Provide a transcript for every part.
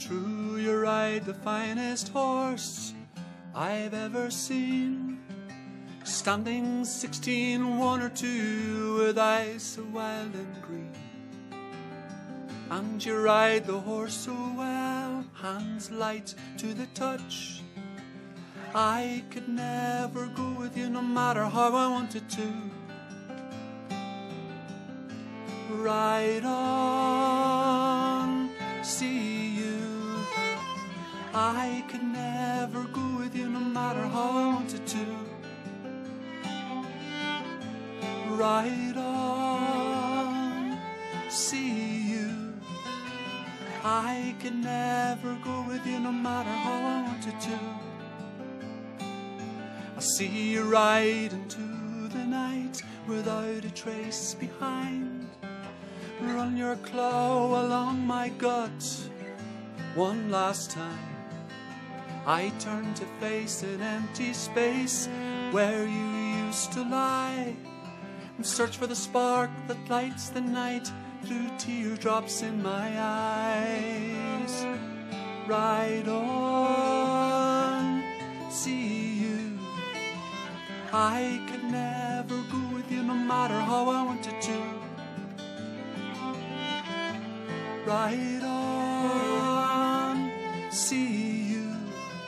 True, you ride the finest horse I've ever seen, standing 16, 1 or 2, with eyes so wild and green. And you ride the horse so well, hands light to the touch. I could never go with you no matter how I wanted to. Ride on, see you. I could never go with you no matter how I wanted to. Ride on, see you. I could never go with you no matter how I wanted to. I see you ride into the night without a trace behind. Run your claw along my gut one last time. I turn to face an empty space where you used to lie, and search for the spark that lights the night through teardrops in my eyes. Ride on, see you. I could never go with you no matter how I wanted to. Ride on, see you.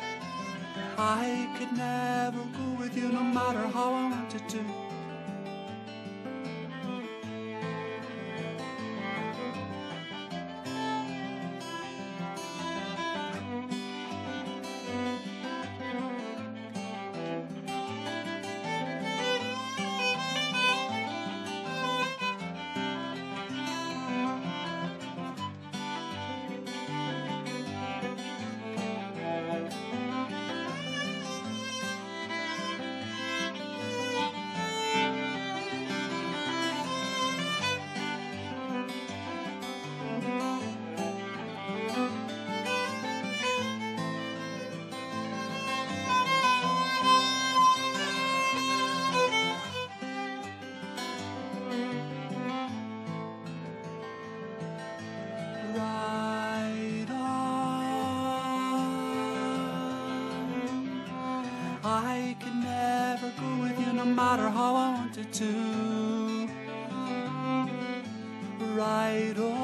I could never go with you no matter how I wanted to. I could never go with you no matter how I wanted to. Ride on.